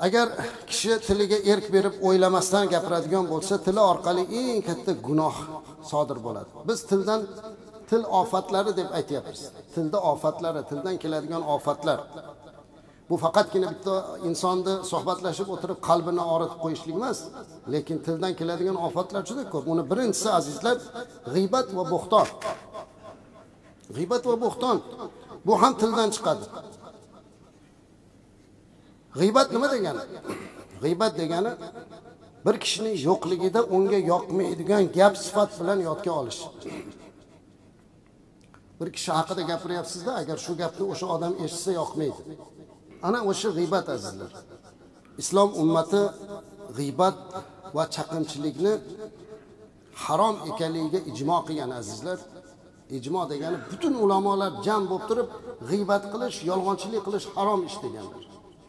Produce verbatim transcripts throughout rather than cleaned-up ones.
Agar kishi tiliga erk berib o'ylamasdan gapiradigan bo'lsa, tili orqali eng katta gunoh sodir bo'ladi. Biz tildan til ofatlari deb aytyapmiz. Tilda ofatlari, tildan keladigan ofatlar. Bu faqatgina bitta insonni suhbatlashib o'tirib qalbini og'ritib qo'yishlik emas, lekin tildan keladigan ofatlar juda ko'p. Uni birinchisi azizlar, g'iybat va bo'xton. G'iybat va bo'xton bu ham tildan chiqadi. G'iybat nima degani? G'iybat degani bir kishining yo'qligida unga yoqmaydigan gap sifat bilan yodga olish. Bir kishi haqida gapiryapsiz-da, agar shu gapni o'sha odam eshitsa yoqmaydi. Ana o'sha g'iybat azizlar. Islom ummati g'iybat va chaqimchilikni harom ekanligiga ijmo qilgan azizlar. Ijmo degani butun ulamolar jam bo'lib turib, g'iybat qilish, yolg'onchilik qilish harom ish deganlar.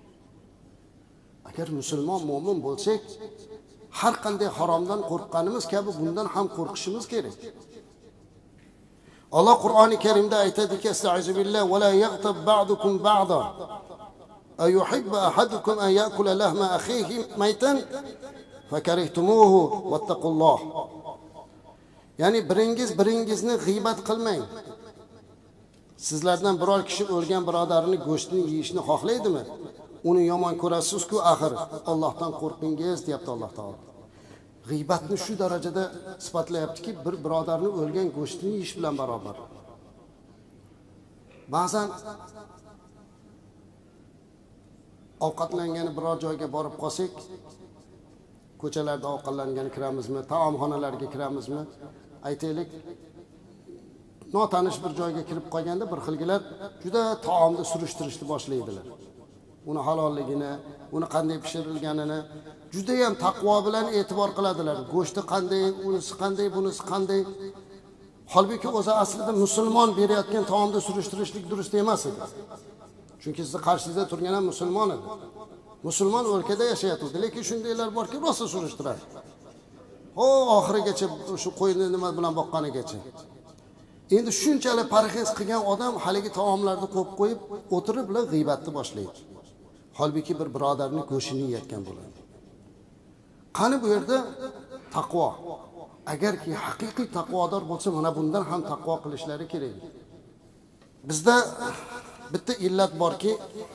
Agar musulmon mu'min bo'lsak, har qanday haromdan qo'rqqanimiz kabi bundan ham qo'rqishimiz kerak. Allah Qur'oni Karimda aytadiki: "Estaizu billah va la yagtab ba'dukum ba'da. Ayuhibbu ahadukum an ya'kula lahma akhihi maytan fakarihtumuhu wattaqulloh." Ya'ni biringiz biringizni g'iybat qilmang. Sizlardan biror kishi o'lgan birodarini go'shtini yeyishni xohlaydimi? Uni yomon ko'rasiz-ku, axir Allohdan qo'rqingiz, deyapti Alloh taolo. G'iybatni shu darajada sifatlayaptiki, bir birodarni o'lgan go'shtini yeyish bilan barobar. Ba'zan ovqatlangani biror joyga borib qolsak, ko'chalarda ovqatlangani kiramizmi, taomxonalarga kiramizmi, aytaylik, notanish bir joyga kirib qolganda bir xilgilar juda taomni surishtirishni boshlaydilar. Uni halolligini, uni qanday pishirilganini juda ham taqvo bilan e'tibor qiladilar. Go'shti qanday, unisi qanday, bunisi qanday. Holbuki o'zi aslida musulmon berayotgan taomni surishtirishlik durust emas edi. Chunki sizni qarshingizda turgan ham musulmon edi. Musulmon o'lkada yashayapti, lekin shundaylar borki, rosa surishtiradi. O oxirigacha shu qo'yni nima bilan boqqanigacha. Endi shunchalik parhez qilgan odam haligi taomlarni qo'yib qo'yib o'tirib bilan g'iybatni boshlaydi. Holbuki bir birodarning go'shini yeyotgan bo'ladi. Qani bu yerda taqvo? Agarki haqiqiy taqvodor bo'lsa, mana bundan ham taqvo qilishlari kerak. Bizda bitta illat borki,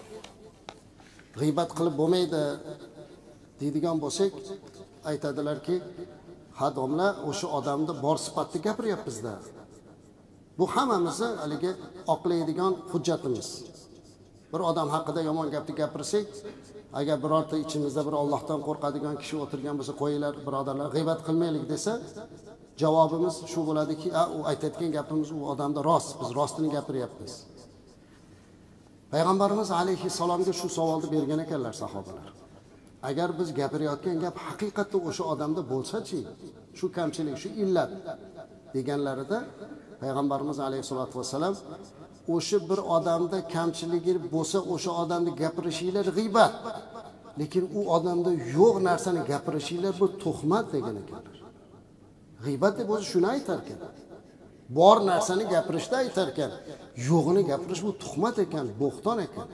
g'iybat qilib bo'lmaydi deydigan bo'lsak, aytadilarki, ha domla, o'sha odamni bor sifatda gapiryapmiz-da. Bu hammamizni haligi oqlaydigan hujjatimiz. Bir odam haqida yomon gapni gapirsak, agar birorta ichimizda bir Allohdan qo'rqadigan kishi o'tirgan bo'lsa, qo'yinglar birodarlar, g'iybat qilmaylik desa, javobimiz shu bo'ladiki, "A, u aytayotgan gapimiz u odamda rost, biz rostini gapiryapmiz." Payg'ambarimiz alayhi salomga shu savolni bergan ekanlar sahobalar. Agar biz gapirayotgan gap haqiqatda o'sha odamda bo'lsa-chi, shu kamchilik, shu illat deganlarida Payg'ambarimiz alayhisolatu vasallam o'sha bir odamda kamchiligi bo'lsa, o'sha odamni gapirishinglar g'iybat. Lekin u odamda yo'q narsani gapirishinglar bu tuhmat degan ekanlar. G'iybat deb o'zi shuni aytar ekan. Bor narsani gapirishda aytar ekan. Yo'g'ini gapirish bu tuhmat ekan, bo'xton ekan.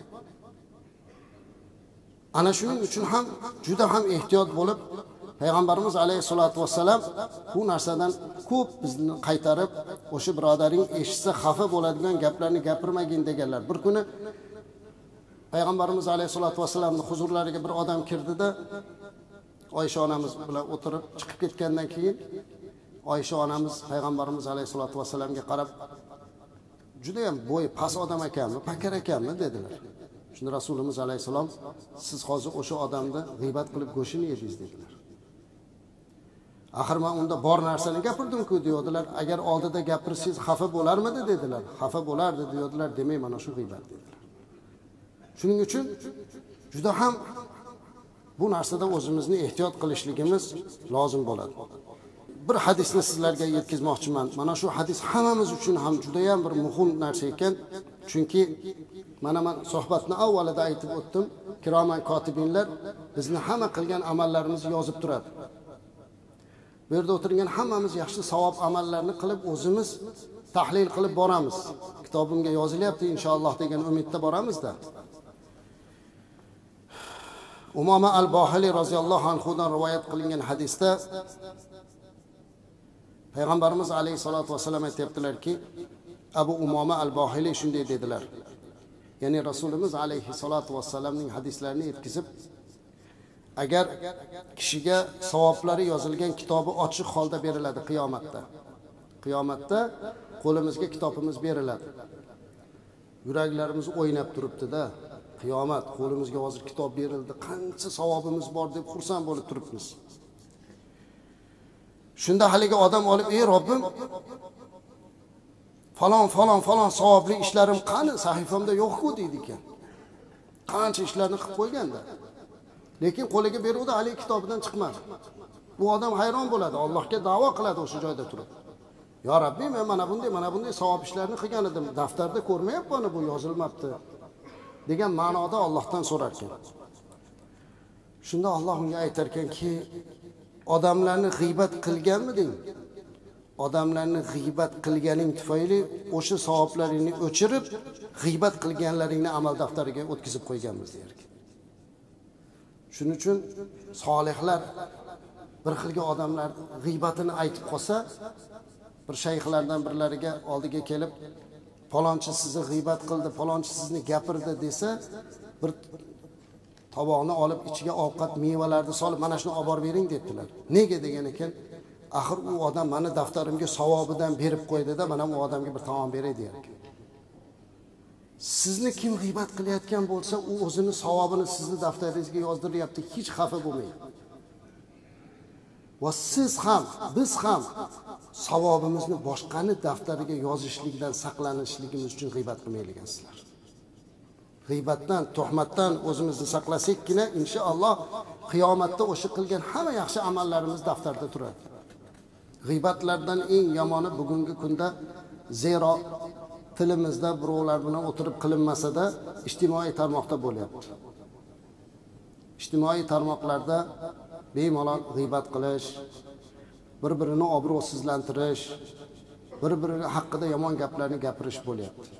Ana shuning uchun ham juda ham ehtiyot bo'lib, Payg'ambarimiz alayhisolatu vasallam bu narsadan ko'p bizni qaytarib, o'sha birodaring eshitsa xafa bo'ladigan gaplarni gapirmagin deganlar. Bir kuni Payg'ambarimiz alayhisolatu vasallamning huzurlariga bir odam kirdida, Oysha onamiz bilan o'tirib chiqib ketgandan keyin Oysha onamiz Payg'ambarimiz alayhisolatu vasallamga qarab, juda ham bo'yi past odam ekanmi, pakar ekanmi dedilar. Shunda Rasulimiz alayhisalom, siz hozir o'sha odamni g'iybat qilib go'shini yedingiz dedilar. Axir men unda bor narsani gapirdim-ku deydilar. Agar oldida gapirsangiz xafa bo'larmidi dedilar. Xafa bo'lardi deydilar. Demak, mana shu g'iybat dedilar. Shuning uchun juda ham bu narsada o'zimizni ehtiyot qilishligimiz lozim bo'ladi. Bir hadisni sizlarga yetkazmoqchiman. Mana shu hadis hammamiz uchun ham juda ham bir muhim narsa ekan. Chunki mana men suhbatni avvalida aytib o'tdim. Kiroman kotibinlar bizni hamma qilgan amallarimizni yozib turadi. Bu yerda o'tirgan hammamiz yaxshi savob amallarni qilib o'zimiz tahlil qilib boramiz. Kitobimga yozilyapti inshaalloh degan umidda boramiz-da. Umoma al-Bohili roziyallohu anhudan rivoyat qilingan hadisda Payg'ambarimiz alayhisolatu vasallam aytibdilarki, Abu Umoma al-Bohili shunday dedilar. Ya'ni Rasulimiz alayhisolatu vasallamning hadislarini yetkazib, agar kishiga savoblari yozilgan kitobi ochiq holda beriladi qiyomatda. Qiyomatda qo'limizga kitobimiz beriladi. Yuraklarimiz o'ynab turibdi-da. Qiyomat, qo'limizga hozir kitob berildi, qancha savobimiz bor deb xursand bo'lib turibmiz. Shunda haligi odam olib, "Ey Robbim, falon falon falon savobli ishlarim qani? Sahifamda yo'q-ku" deydi ekan. Qancha ishlarni qilib qo'yganda. Lekin qo'liga beruvdi, hali kitobidan chiqmadi. Bu odam hayron bo'ladi, Allohga da'vo qiladi o'sha joyda turib. "Ya Rabbi, men mana bunday, mana bunday savob ishlarni qilgan edim. Daftarda ko'rmayapman, bu yozilmabdi" degan ma'noda Allohdan so'rar ekan. Shunda Alloh unga aytar ekanki, odamlarni g'iybat qilganmiding? Odamlarni g'iybat qilganing tufayli o'sha savoblaringni o'chirib, g'iybat qilganlaringni amal daftariga o'tkazib qo'yganmiz der ekan. Shuning uchun solihlar bir xilga odamlar g'iybatini aytib qolsa, bir shayxlardan birlariga oldiga kelib, "Falonchi sizni g'iybat qildi, falonchi sizni gapirdi" desa, bir tovoqni olib ichiga ovqat mevalarni solib, "Mana shuni olib borib bering" debdilar. Nega degan ekan, axir u odam meni daftarimga savobidan berib qo'ydi-da, mana bu odamga bir taom beray der ekan. Sizni kim g'iybat qilayotgan bo'lsa, u o'zini savobini sizni daftaringizga yozdiryapti, hech xafa bo'lmang. Va siz ham, biz ham savobimizni boshqani daftariga yozishlikdan saqlanishligimiz uchun g'iybat qilmayligansizlar. G'iybatdan, tuhmatdan o'zimizni saqlasakkina, inshaalloh qiyomatda o'sha qilgan hamma yaxshi amallarimiz daftarda turadi. G'iybatlardan eng yomoni bugungi kunda, zero tilimizda birovlar bilan o'tirib qilinmasa-da, ijtimoiy tarmoqda bo'lyapti. Ijtimoiy tarmoqlarda bemalol g'iybat qilish, bir-birini obro'sizlantirish, bir-birini haqida yomon gaplarni gapirish bo'lyapti.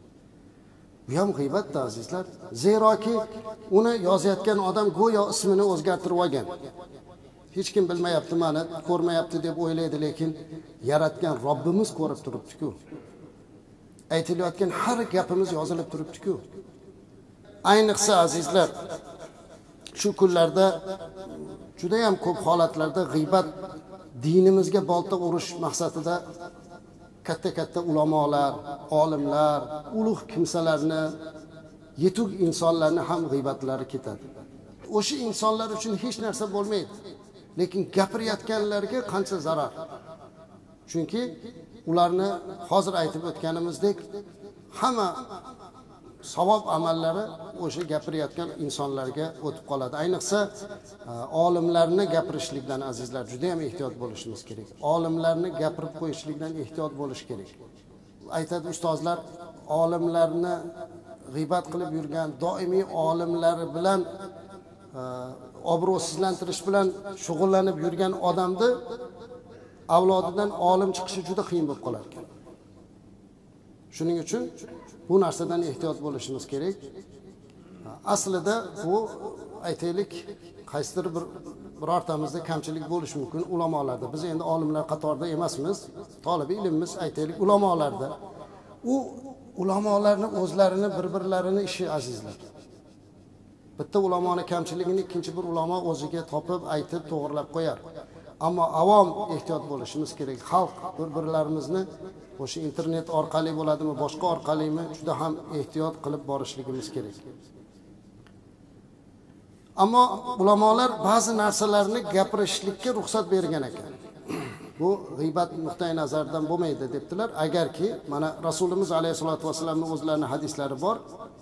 Bu ham g'iybatda azizlar. Zeroki uni yozayotgan odam go'yo ismini o'zgartirib olgan. Hech kim bilmayapti, meni ko'rmayapti deb o'ylaydi, lekin yaratgan Robbimiz ko'rib turibdi-ku. Aytilayotgan har gapimiz yozilib turibdi-ku. Ayniqsa azizlar, shu kunlarda juda ham ko'p holatlarda g'iybat dinimizga bolta urish maqsadida katta-katta ulamolar, olimlar, ulug' kimsalarni, yetuk insonlarni ham g'iybatlari ketadi. O'sha insonlar uchun hech narsa bo'lmaydi, lekin gapirayotganlarga qancha zarar. Chunki ularni hozir aytib o'tganimizdek, hamma savob amallari o'sha gapirayotgan insonlarga o'tib qoladi. Ayniqsa olimlarni gapirishlikdan azizlar juda ham ehtiyot bo'lishimiz kerak. Olimlarni gapirib qo'yishlikdan ehtiyot bo'lish kerak. Aytadi ustozlar, olimlarni g'iybat qilib yurgan, doimiy olimlari bilan obro'sizlantirish bilan shug'ullanib yurgan odamni avlodidan olim chiqishi juda qiyin bo'lib qolar ekan. Shuning uchun bu narsadan ehtiyot bo'lishimiz kerak. Aslida bu aytaylik, qaysidir bir birortamizda kamchilik bo'lishi mumkin ulamolarda. Biz endi olimlar qatorida emasmiz, talab ilmimiz aytaylik ulamolarda. U ulamolarni o'zlarini bir-birlarini ishi azizlar. Bitta ulamoni kamchiligini ikkinchi bir ulamo o'ziga topib, aytib, to'g'rilab qo'yar. Ammo avom ehtiyot bo'lishimiz kerak. Xalq bir-birlarimizni o'sha internet orqali bo'ladimi, boshqa orqalimi, juda ham ehtiyot qilib borishligimiz kerak. Ammo ulamolar ba'zi narsalarni gapirishlikka ruxsat bergan ekan. Bu g'iybat nuqtai nazaridan bo'lmaydi debdilar. Agarki mana Rasulimiz alayhisolatu vasallamning o'zlarining hadislari bor.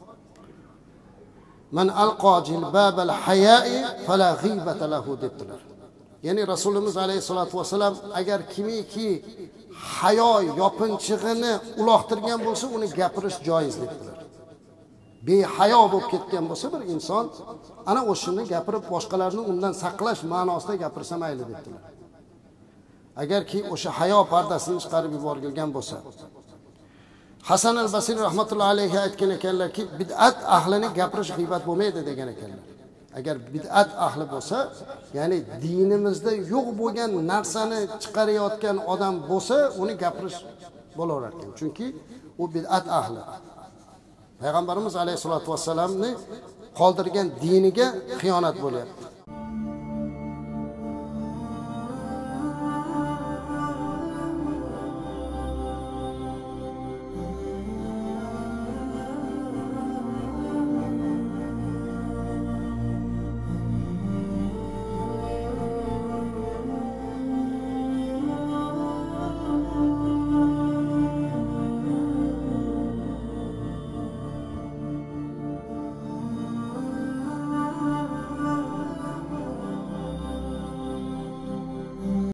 Man alqa jilbabal haya'i fala g'ibata lahu debdilar. Ya'ni Rasulimiz alayhisolatu vasallam agar kimiki hayo yopinchig'ini uloqtirgan bo'lsa, uni gapirish joiz debdilar. Behayo bo'lib ketgan bo'lsa bir inson, ana o'shini gapirib boshqalarni undan saqlash ma'nosida gapirsa mayli debdilar. Agarki o'sha hayo pardasini chiqarib yuborilgan bo'lsa. Hasan al-Basri rahmatullohi alayhi aytgan ekanlarki, bid'at ahlini gapirish g'iybat bo'lmaydi degan ekanlar. Agar bid'at ahli bo'lsa, ya'ni dinimizda yo'q bo'lgan narsani chiqarayotgan odam bo'lsa, uni gapirish bo'laverar ekan. Chunki u bid'at ahli. Payg'ambarimiz alayhisolatu vassalamni qoldirgan diniga xiyonat bo'lyapti.